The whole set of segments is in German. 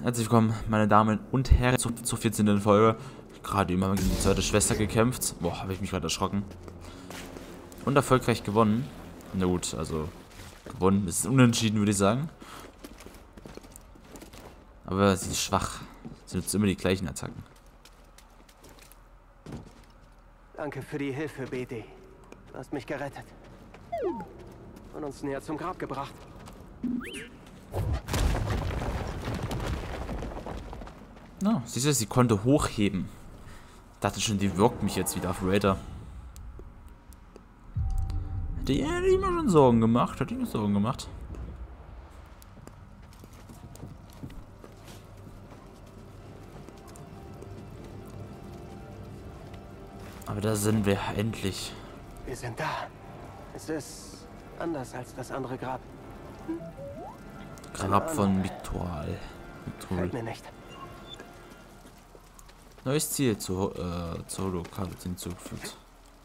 Herzlich willkommen, meine Damen und Herren, zur 14. Folge. Gerade immer gegen die zweite Schwester gekämpft. Boah, habe ich mich gerade erschrocken. Und erfolgreich gewonnen. Na gut, also gewonnen. Es ist unentschieden, würde ich sagen. Aber sie ist schwach. Sie nutzt immer die gleichen Attacken. Danke für die Hilfe, BD. Du hast mich gerettet. Und uns näher zum Grab gebracht. No, siehst du, sie konnte hochheben. Ich dachte schon, die wirkt mich jetzt wieder auf Raider. Hätte ich mir schon Sorgen gemacht. Hätte ich mir Sorgen gemacht. Aber da sind wir endlich. Wir sind da. Es ist anders als das andere Grab. Grab von Mitoral. Fällt mir nicht. Neues Ziel zur Holokarte hinzugefügt.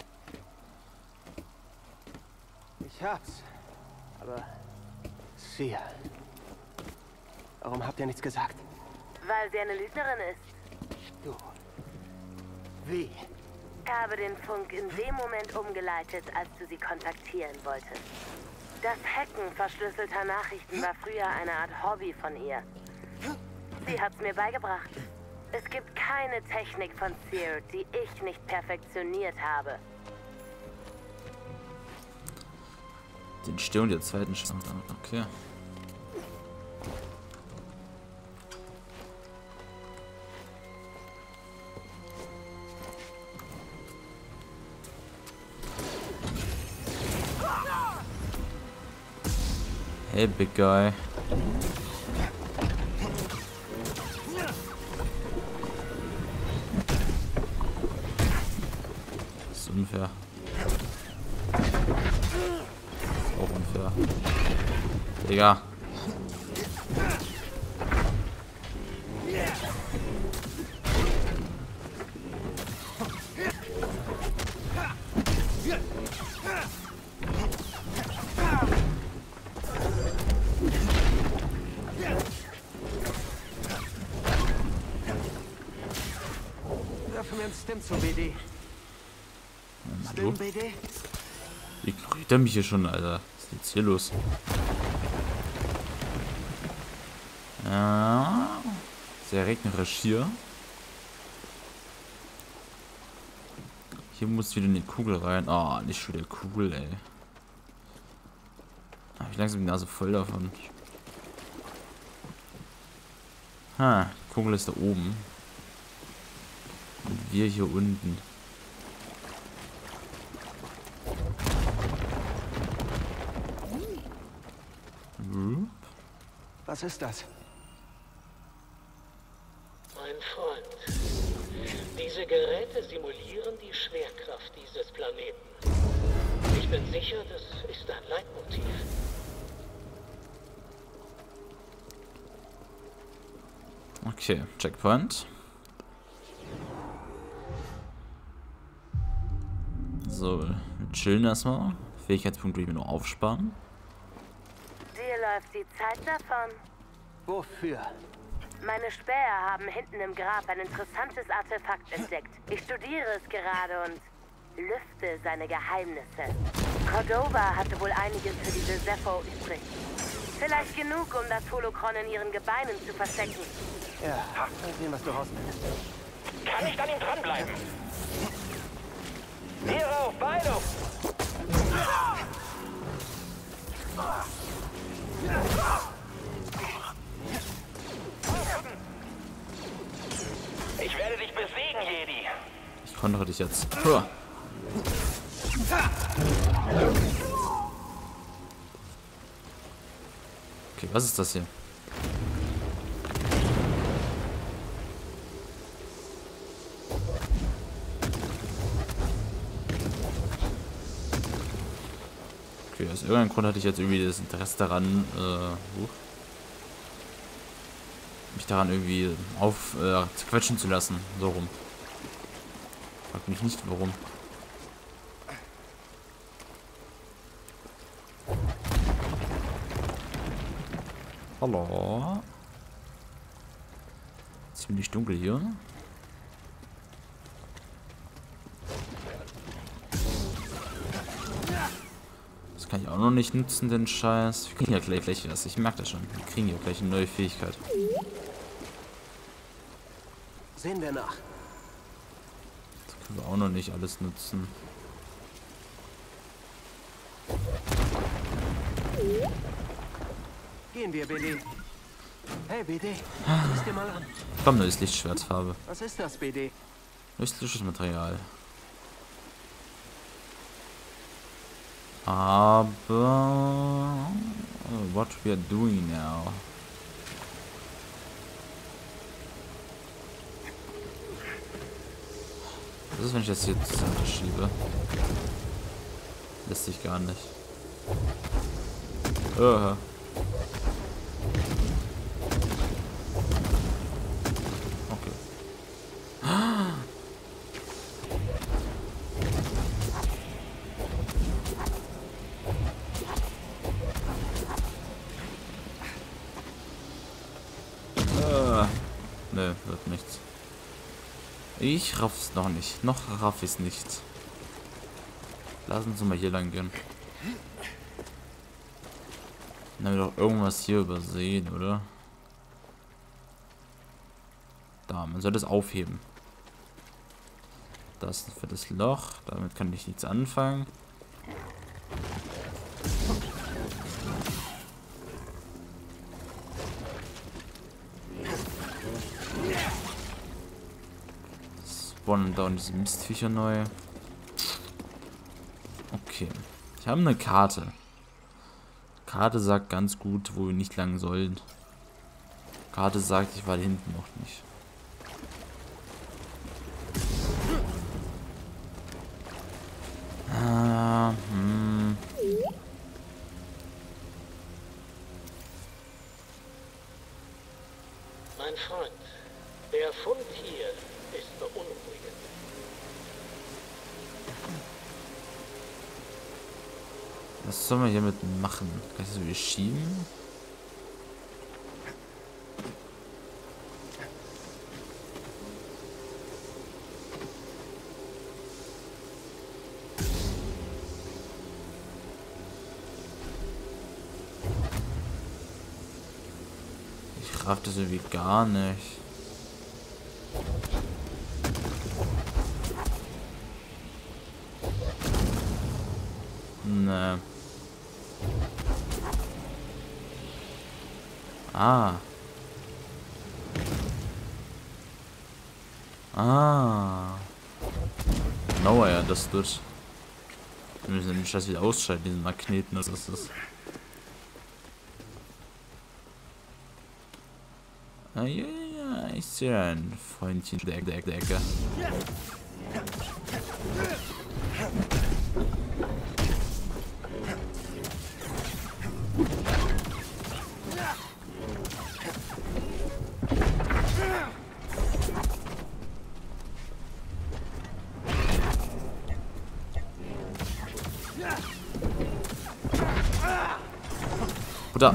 Ich hab's. Aber... Sia. Warum habt ihr nichts gesagt? Weil sie eine Lügnerin ist. Du. Wie? Ich habe den Funk in dem Moment umgeleitet, als du sie kontaktieren wolltest. Das Hacken verschlüsselter Nachrichten war früher eine Art Hobby von ihr. Sie hat's mir beigebracht. Es gibt keine Technik von Seer, die ich nicht perfektioniert habe. Die Entstehung der zweiten Stadt. Okay. Hey, Big Guy. Das ist unfair. Das ist auch unfair. Digga. Wirf mir ein Stim zu, BD. Hallo? Stim, BD? Ignoriert er mich hier schon, Alter? Was ist jetzt hier los? Ja. Sehr regnerisch hier. Hier muss wieder eine Kugel rein. Oh, nicht schon wieder Kugel, ey. Hab ich langsam die Nase voll davon. Ha, die Kugel ist da oben. Und wir hier unten. Was ist das? Mein Freund, diese Geräte simulieren die Schwerkraft dieses Planeten. Ich bin sicher, das ist ein Leitmotiv. Okay, Checkpoint. So, wir chillen erstmal. Fähigkeitspunkte will ich mir noch aufsparen. Dir läuft die Zeit davon. Wofür? Meine Späher haben hinten im Grab ein interessantes Artefakt entdeckt. Ich studiere es gerade und lüfte seine Geheimnisse. Cordova hatte wohl einiges für diese Zepho übrig. Vielleicht genug, um das Holokron in ihren Gebeinen zu verstecken. Ja, mal sehen, was du rausfindest. Kann ich an ihm dranbleiben? Hierauf, Beidung! Ich werde dich besiegen, Jedi. Ich konnte dich jetzt. Puh. Okay, was ist das hier? Okay, aus irgendeinem Grund hatte ich jetzt irgendwie das Interesse daran, mich daran irgendwie quetschen zu lassen. So rum. Frag mich nicht, warum. Hallo. Ziemlich dunkel hier. Das kann ich auch noch nicht nutzen, den Scheiß. Wir kriegen ja gleich was. Ich merke das schon. Wir kriegen ja gleich eine neue Fähigkeit. Sehen wir nach. Das können wir auch noch nicht alles nutzen. Gehen wir, BD. Hey, BD. Sieh's dir mal an. Komm, neues Lichtschwertfarbe. Was ist das, BD? Nützliches Material. Aber... what we are doing now? Was ist, wenn ich das hier zur Seite schiebe? Lässt sich gar nicht. Okay. Ne, wird nichts. Ich raff's noch nicht. Noch raff ich's nicht. Lass uns mal hier lang gehen. Dann haben wir doch irgendwas hier übersehen, oder? Da, man soll das aufheben. Das ist für das Loch. Damit kann ich nichts anfangen. Spawnen da diese Mistviecher neu. Okay. Ich habe eine Karte. Karte sagt ganz gut, wo wir nicht lang sollen. Karte sagt, ich war da hinten noch nicht. Mein Freund, der Fund hier ist beunruhigend. Was soll man hiermit machen? Kann ich das irgendwie schieben? Ich raff das irgendwie gar nicht. Ne. Ah. Genau, ja, das tut. Wir müssen den Scheiß wieder ausschalten, diesen Magneten, das ist das. Ah, ja, ja, ich sehe ein Freundchen der Ecke. Bruder.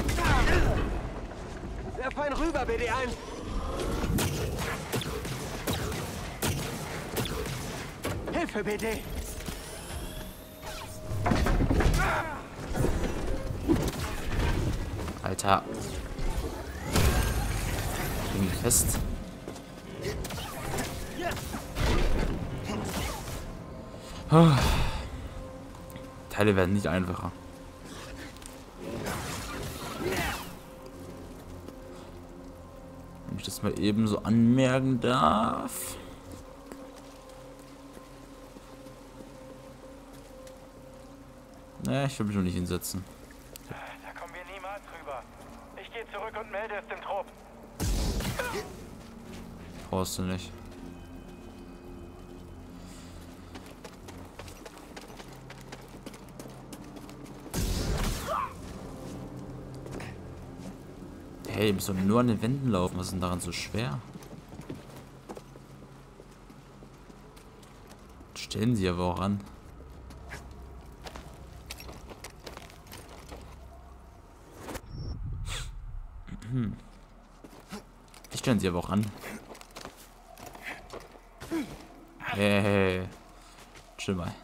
Sehr fein rüber, BD1. Hilfe, BD. Alter. Irgendwie fest. Teile werden nicht einfacher. Wenn ich das mal eben so anmerken darf. Naja, ich will mich noch nicht hinsetzen. Da kommen wir niemals rüber. Ich gehe zurück und melde es dem Trupp. Brauchst du nicht. Hey, ihr müsst doch nur an den Wänden laufen. Was ist denn daran so schwer? Stellen sie aber auch an. Die stellen sie aber auch an. Hey. Chill mal.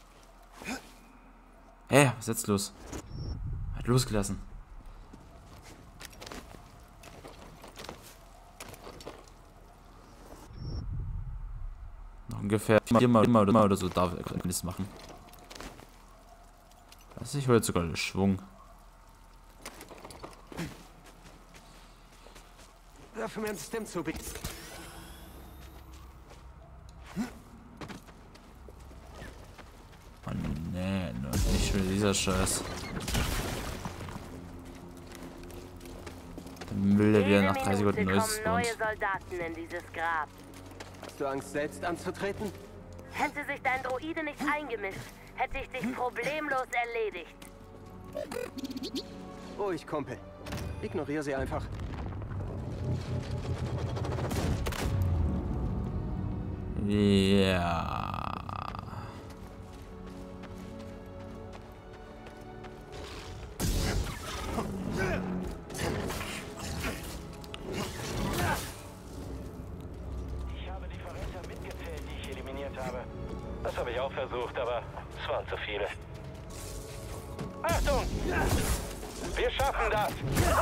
Hä, was ist jetzt los? Hat losgelassen. Noch ungefähr viermal oder so darf er das machen. Also ich hole jetzt sogar den Schwung. Werf mir ein Stem zu, bitte. Oh nee, nicht schon dieser Scheiß. Der Müll, der wieder nach 3 Sekunden neu kommen neue Soldaten in dieses Grab. Hast du Angst, selbst anzutreten? Hätte sich dein Droide nicht eingemischt, hätte ich dich problemlos erledigt. Ruhig, Kumpel. Ignoriere sie einfach. Ja. Ich habe die Verräter mitgezählt, die ich eliminiert habe. Das habe ich auch versucht, aber es waren zu viele. Achtung! Wir schaffen das!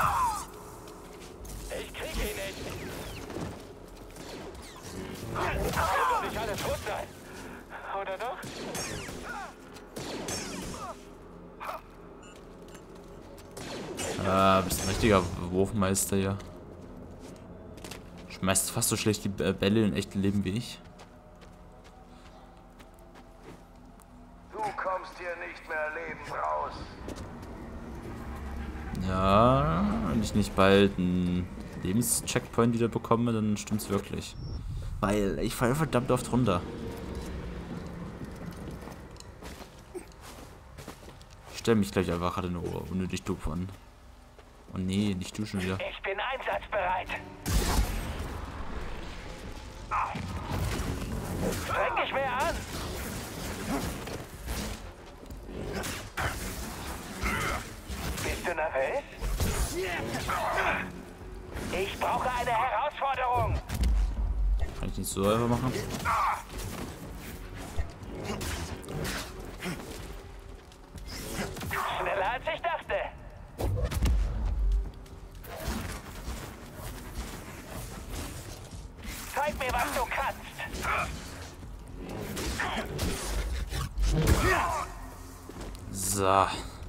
Ich kriege ihn nicht! Wird doch nicht alle tot sein! Oder doch? Bist ein richtiger Wurfmeister hier. Schmeißt fast so schlecht die Bälle in echten Leben wie ich. Du kommst hier nicht mehr lebend raus. Ja, wenn ich nicht bald einen Lebenscheckpoint wieder bekomme, dann stimmt's wirklich. Weil ich falle verdammt oft runter. Ich stelle mich gleich einfach gerade nur unnötig doof an. Oh nee, nicht duschen wieder. Ich bin einsatzbereit! Streng dich mehr an! Bist du nervös? Ich brauche eine Herausforderung! Kann ich nicht so einfach machen? Schneller als ich dachte! Zeig mir, was du kannst! So.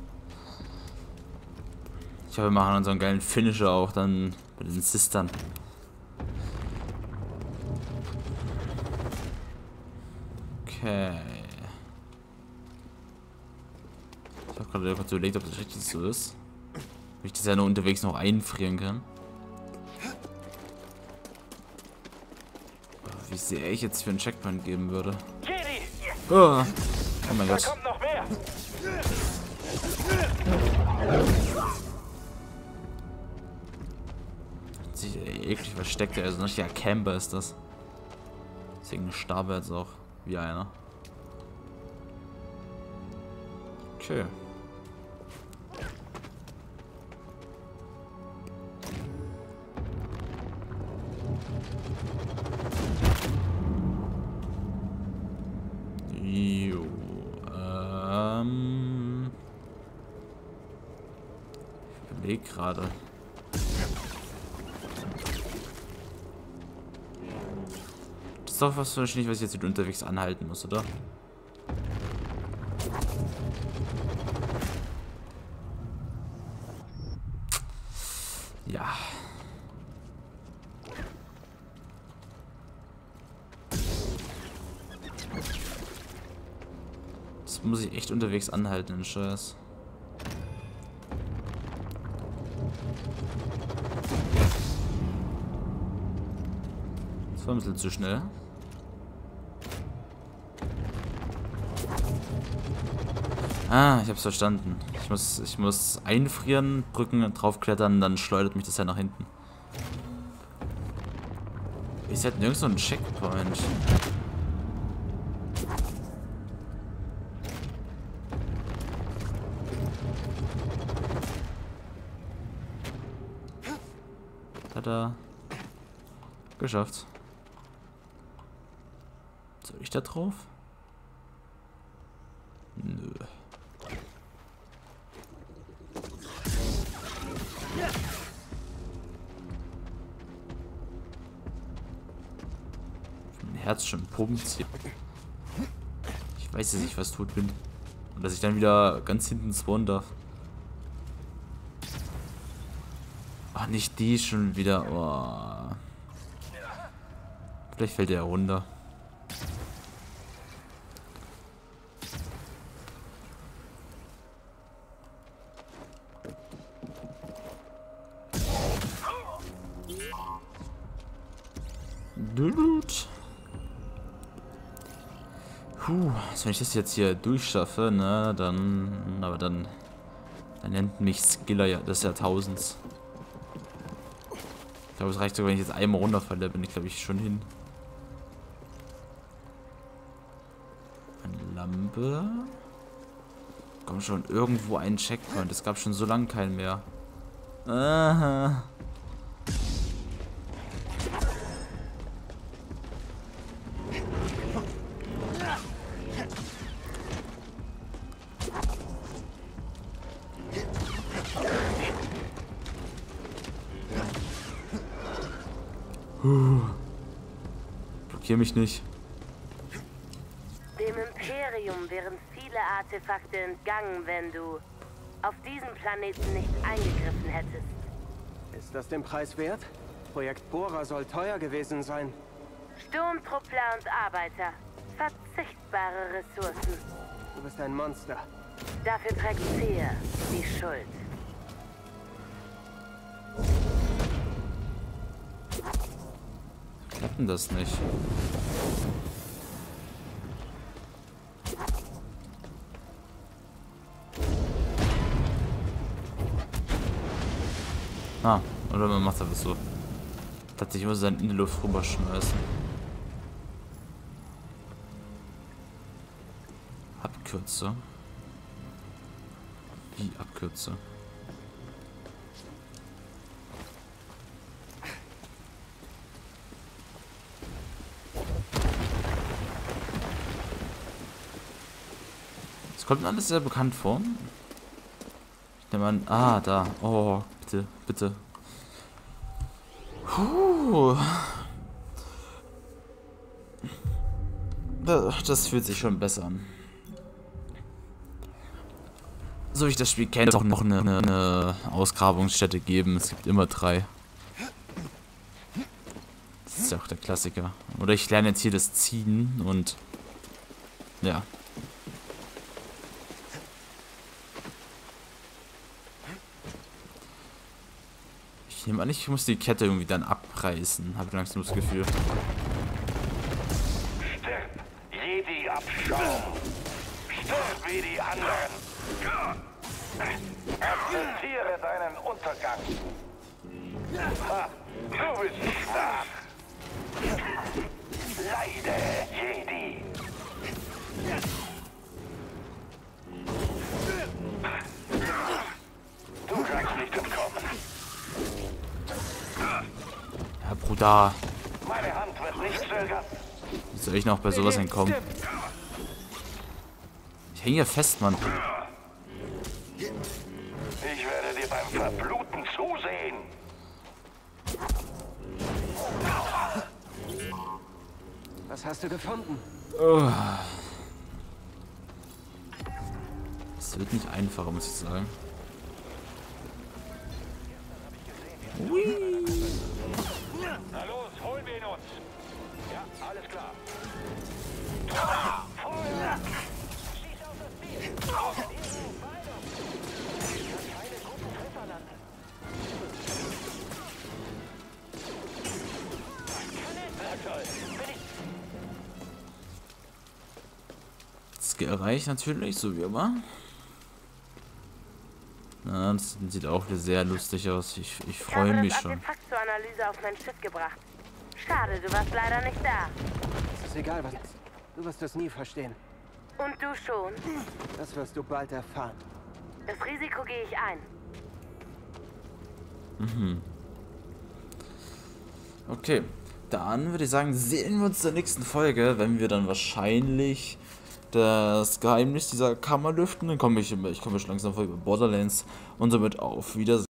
Ich hoffe, wir machen unseren geilen Finisher auch dann bei den Sistern. Okay. Ich habe gerade kurz überlegt, ob das richtig so ist. Ob ich das ja nur unterwegs noch einfrieren kann. Wie sehr ich jetzt für einen Checkpoint geben würde. Jedi! Oh, oh mein Da Gott. kommt noch mehr! Sich eklig versteckt, also ein richtiger Camper ist das. Deswegen starb er jetzt auch wie einer. Okay. Jo. Ich überlege gerade. Das ist doch was wahrscheinlich, was ich jetzt wieder unterwegs anhalten muss, oder? Ja. Das muss ich echt unterwegs anhalten, den Scheiß. Das war ein bisschen zu schnell. Ah, ich hab's verstanden. Ich muss einfrieren, Brücken draufklettern, dann schleudert mich das ja nach hinten. Ist halt nirgends so ein Checkpoint. Tada. Geschafft. Soll ich da drauf? Nö. Mein Herz schon pumpt. Ich weiß, dass ich fast tot bin. Und dass ich dann wieder ganz hinten spawnen darf. Ach, nicht die schon wieder. Oh. Vielleicht fällt er runter. Also wenn ich das jetzt hier durchschaffe, ne, dann nennt mich Skiller ja des Jahrtausends. Ich glaube, es reicht sogar, wenn ich jetzt einmal runterfalle, bin ich, glaube ich, schon hin. Eine Lampe. Komm schon, irgendwo ein Checkpoint. Es gab schon so lange keinen mehr. Aha. Blockier mich nicht. Dem Imperium wären viele Artefakte entgangen, wenn du auf diesem Planeten nicht eingegriffen hättest. Ist das den Preis wert? Projekt Bohrer soll teuer gewesen sein. Sturmtruppler und Arbeiter. Verzichtbare Ressourcen. Du bist ein Monster. Dafür trägt Cere die Schuld. Klappt denn das nicht? Ah, oder man macht einfach so. Tatsächlich muss er in die Luft rüberschmeißen. Abkürze. Wie Abkürze? Das kommt mir alles sehr bekannt vor. Ich nehme an. Ah, da. Oh, bitte, bitte. Das fühlt sich schon besser an. So wie ich das Spiel kenne, auch noch eine Ausgrabungsstätte geben. Es gibt immer 3. Das ist ja auch der Klassiker. Oder ich lerne jetzt hier das Ziehen und ja. Ich nehme an, ich muss die Kette irgendwie dann abreißen. Habe ich langsam das Gefühl. Stirb, Jedi-Abschaum. Stirb wie die anderen. Akzeptiere deinen Untergang. Ha, du bist schwach. Leide, Jedi. Du kannst nicht entkommen. Ja, Bruder. Meine Hand wird nicht zögern. Wie soll ich noch bei sowas entkommen? Ich hänge hier fest, Mann. Ich werde dir beim Verbluten zusehen. Was hast du gefunden? Es wird nicht einfacher, muss ich sagen. Na los, holen wir ihn uns. Ja, alles klar. Feuer! Schieß auf das Ziel! Keine guten Treffer landen. Na toll, bin ich... Skill erreicht natürlich, so wie immer. Na, das sieht auch wieder sehr lustig aus. Ich freue mich schon. Ich habe das Artefakt zur Analyse auf mein Schiff gebracht. Schade, du warst leider nicht da. Es ist egal, was... Du wirst es nie verstehen. Und du schon? Das wirst du bald erfahren. Das Risiko gehe ich ein. Okay. dann würde ich sagen, sehen wir uns in der nächsten Folge, wenn wir dann wahrscheinlich das Geheimnis dieser Kammer lüften. Dann komme ich schon langsam vor über Borderlands und somit auf Wiedersehen.